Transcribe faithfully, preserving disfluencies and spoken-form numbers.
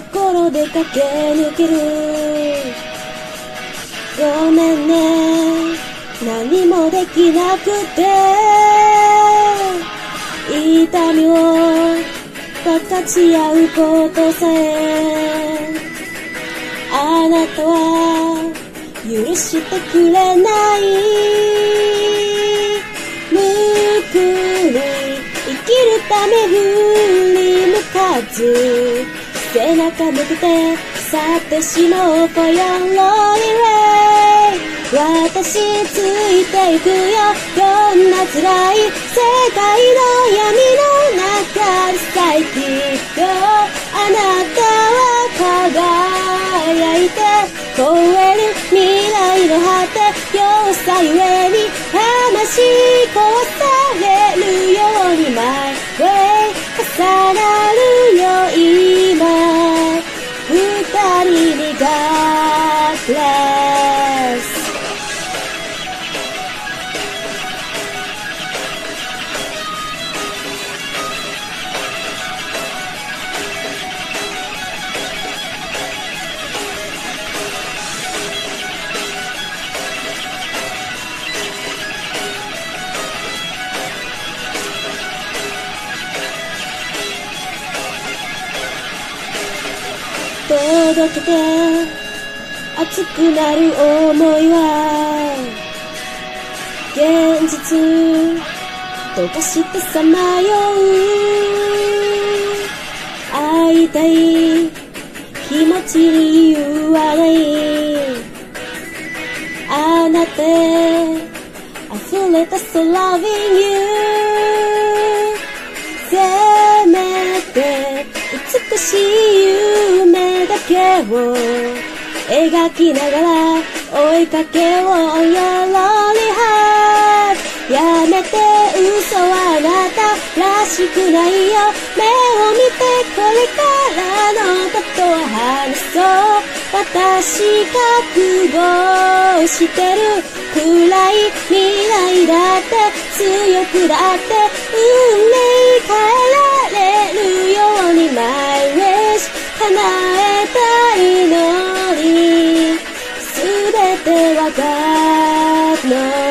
心で駆け抜ける。ごめんね、何もできなくて、痛みを分かち合うことさえあなたは許してくれない。無垢に生きるため振り向かず、背中向けて去ってしまおう For your lonely way。 私ついていくよ、どんな辛い世界の闇の中でさえきっとあなたは輝いて超える未来の果て、弱さゆえに魂壊されるように My way 重なるよ今二人に God bless。届けて熱くなる想いは現実溶かしてさまよう。会いたい気持ちに言わないあなたへ溢れた So loving you。 せめて美しい夢だけを描きながら追いかけよう Your lonely heart。 やめて嘘はあなたらしくないよ。目を見てこれからのことを話そう。私覚悟してる暗い未来だって強くだって運命変えられるように My wish 叶えたいのに全ては God knows。